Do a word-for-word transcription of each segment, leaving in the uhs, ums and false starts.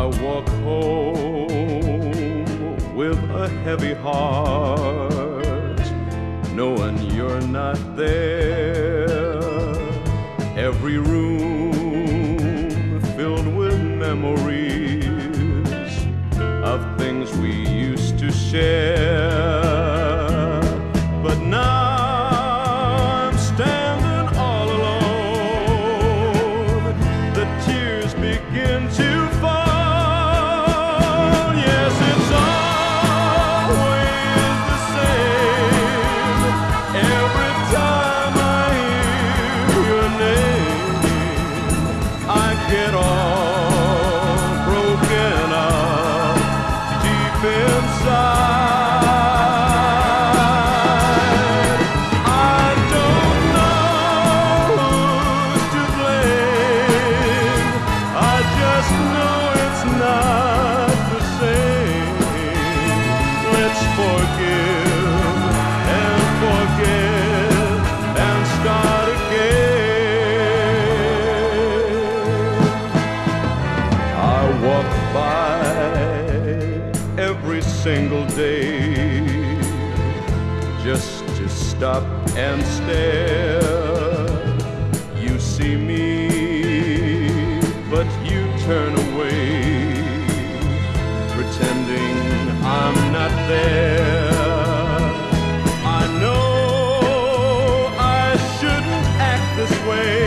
I walk home with a heavy heart, knowing you're not there. Every room filled with memories of things we used to share. But now I'm standing all alone. The tears begin to fall. Yes, it's always the same. Every time I hear your name, I get all broken up deep inside. Forgive and forget and start again. I walk by every single day just to stop and stare. You see me, but you turn away, pretending I'm not there. I know I shouldn't act this way,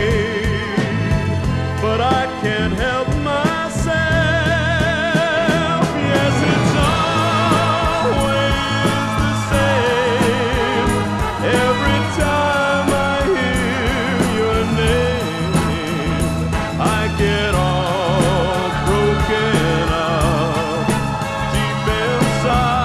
but I can't help myself. Yes, it's always the same. Every time I hear your name, I get all broken up deep inside.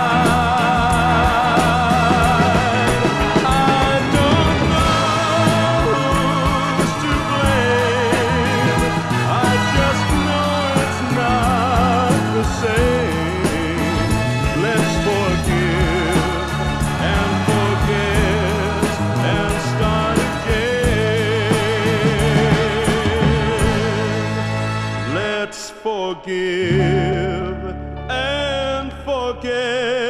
Let's forgive and forget and start again. Let's forgive and forget.